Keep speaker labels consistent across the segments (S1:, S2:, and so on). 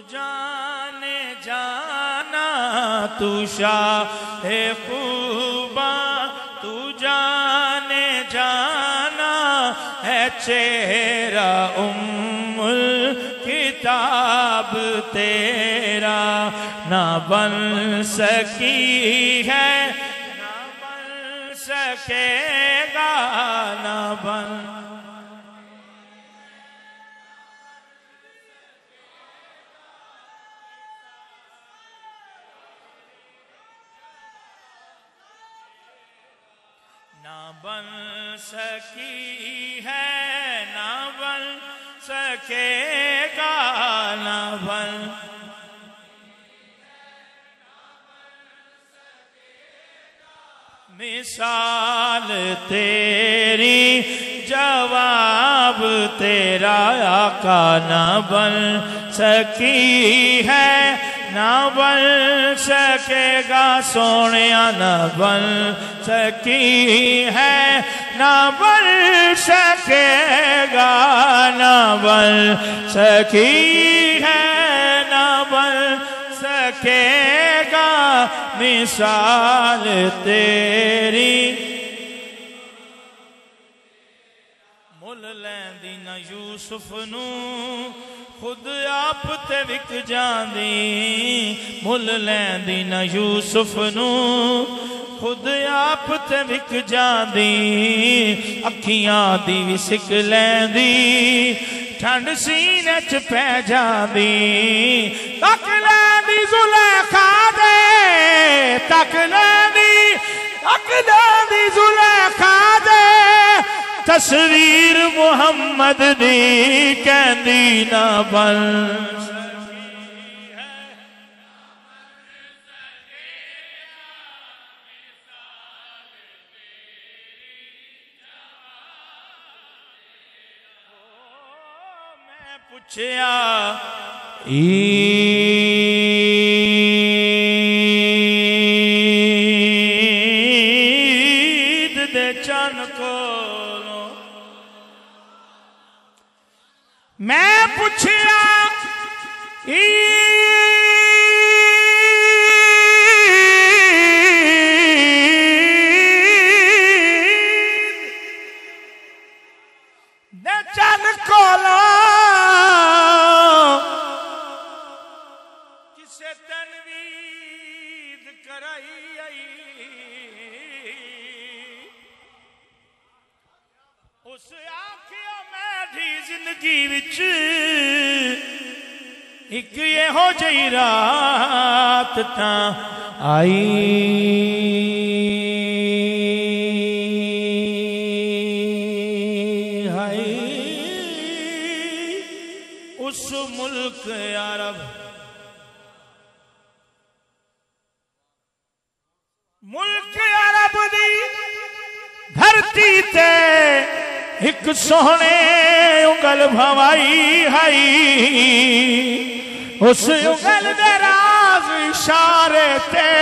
S1: جانے جانا تو شاہ خوباں، تو جانے جانا ہے چہرہ الکتاب تیرا، نہ بن سکی ہے نہ بن سکے گا، نہ بن بن سکی ہے، نہ بن سکے گا، نہ بن مثال تیری جواب تیرا آقا، نہ بن سکی ہے نہ بن سکے گا سونیا، نہ بن سکی ہے نہ بن سکے گا، نہ بن سکی ہے نہ بن سکے گا مثال تیری۔ مل لیندی نہ یوسف نو خود آپ تے وک جاندی، مل لیندی نہ یوسف نو خود آپ تے وک جاندی، اکھیاں دی وی سک لیندی ٹھنڈ سینے چ پہ جاندی، تک لیندی زلیخا دے، تک لیندی زلیخا دے، تصویر محمد دی کہندی نہ بن سکی ہے، میں پوچھیا عید دے چن کو، میں پوچھیا دے چن کولو کسے تنوید کرائی آئی، اس آنکھیوں میڈھی زندگی وچ ایک یہ ہو جئی رات تاں آئی، ہائی اس ملک عرب، ملک عرب دی دھرتی تے ایک سونے انگل بھوائی ہائی، اس انگل دے راز اشارے تے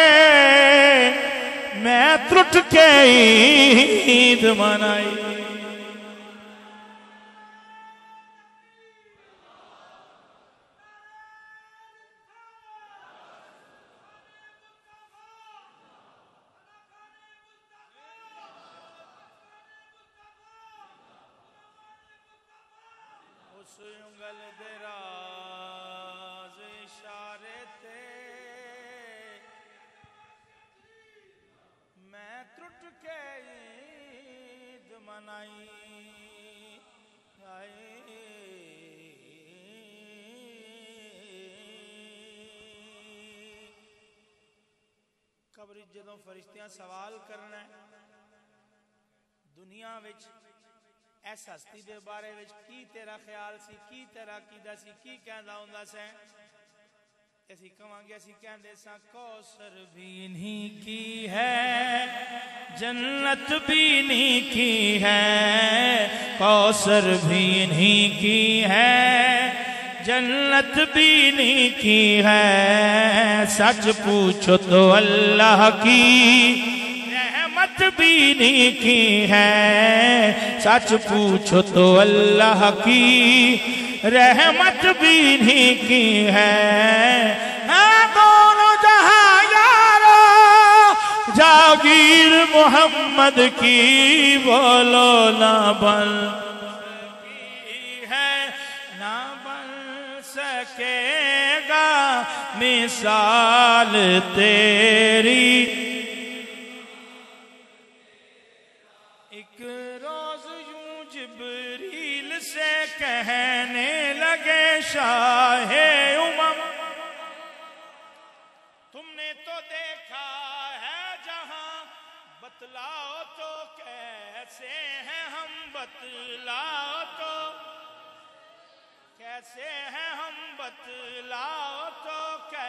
S1: میں ترٹ کے عید منائی، اس انگل دے راز اشارے تے میں ترٹ کے عید منائی، قبر جدوں فرشتیاں سوال کرنا ہے دنیا وچ اس ہستی دے بارے وچ کی تیرا خیال سی، کی تیرا عقیدہ سی، کی کہندا ہوندا سی، اسی کہاں گے اسی کہندے ساں کوثر بھی نہیں کی ہے جنت بھی نہیں کی ہے، کوثر بھی نہیں کی ہے جنت بھی نہیں کی ہے، سچ پوچھو تو اللہ کی رحمت بھی نہیں کی ہے، سچ پوچھو تو اللہ کی رحمت بھی انہی کی ہے دونوں جہاں یارو جاگیر محمد کی بولو نہ بن سکے گا مثال تیری ایک روز یوں جبریل سے کہنے لگے شاہ امم تم نے تو دیکھا ہے جہاں بتلاؤ تو کیسے ہیں ہم بتلاؤ تو کیسے ہیں ہم بتلاؤ تو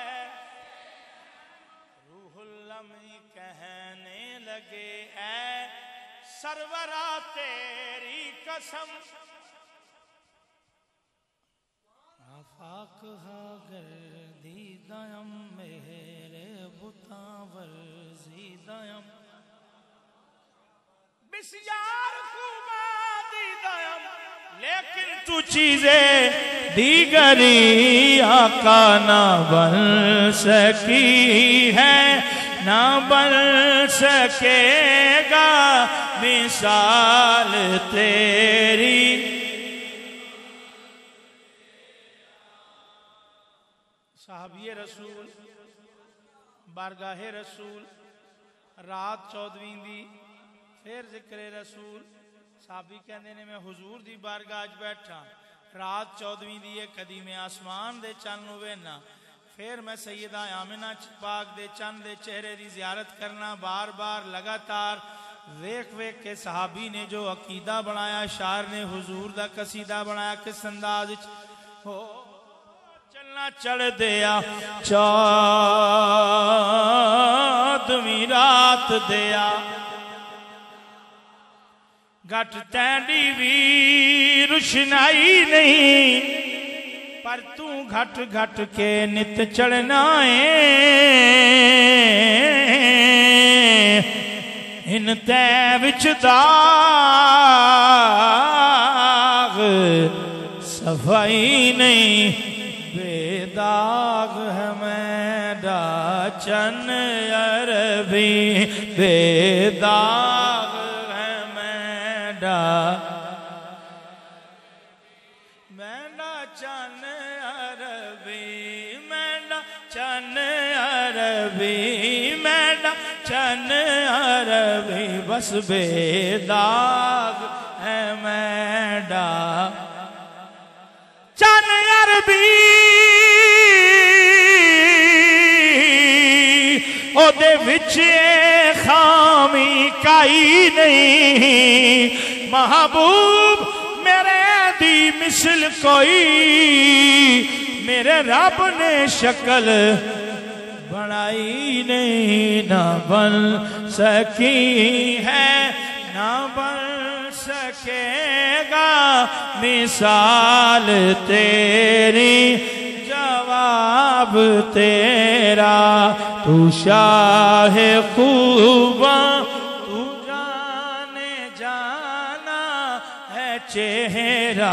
S1: روح الامین کہنے لگے اے سرورا تیری قسم آفاق ہا گردیدائم میرے بتاں ورزیدائم بسیار خوبا دیدائم لیکن تو چیزیں دیگری آقا نہ بن سکی ہے نہ بن سکے گا مثال تیری صحابی رسول بارگاہ رسول رات 14ویں دی پھر ذکر رسول صحابی کہندے نے میں حضور دی بارگاہ اج بیٹھا رات 14ویں دی قدیم آسمان دے چن ہوئے نا پھر میں سیدہ آمنہ پاک دے چن دے چہرے دی زیارت کرنا بار بار لگاتار ویک ویک کے صحابی نے جو عقیدہ بنایا شاعر نے حضور دا قصیدہ بنایا کس انداز ہو چلنا چڑھ دیا 14ویں رات دیا گھٹ تینڈی بھی روشنائی نہیں پر تو گھٹ گھٹ کے نت چڑھنا ہے ان تے وچ داغ صفائی نہیں بے داغ ہے میرا چن عربی بے داغ میرا چن عربی میرا چن عربی میرا چن عربی بس بے داغ ہے میرا چن عربی او دے وچ خامی کائی نہیں محبوب میرے دی مثل کوئی میرے رب نے شکل بنائی نہیں نہ بن سکی ہے نہ بن سکے گا مثال تیری جواب تیرا تو شاہ خوباں تو جانے جانا ہے چہرہ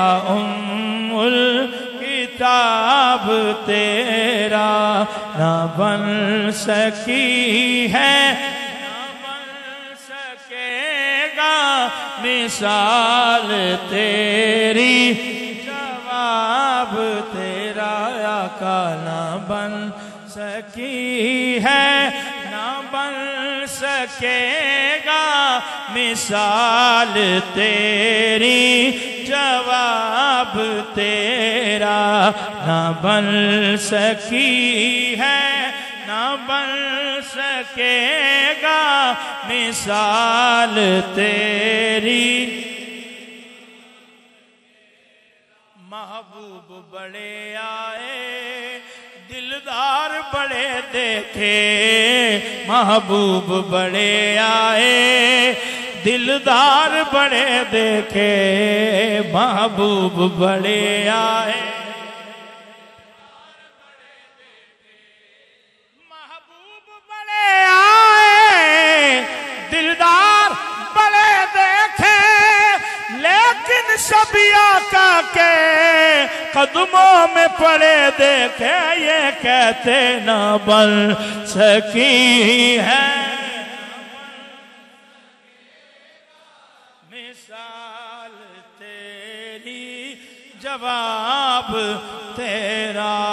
S1: الکتاب تیرا نہ بن سکی ہے نہ بن سکے گا مثال تیری جواب تیرا آقا نہ بن سکی ہے نہ بن سکے گا مثال تیری جواب تیرا نہ بن سکی ہے نہ بن سکے گا مثال تیری محبوب بڑے آئے دلدار بڑے دیکھے محبوب بڑے آئے دلدار بڑے دیکھے محبوب بڑے آئے محبوب بڑے آئے دلدار بڑے دیکھے لیکن سبھی آقا کے قدموں میں پڑے دیکھے یہ کہتے نہ بن سکی ہے مثال تیری جواب تیرا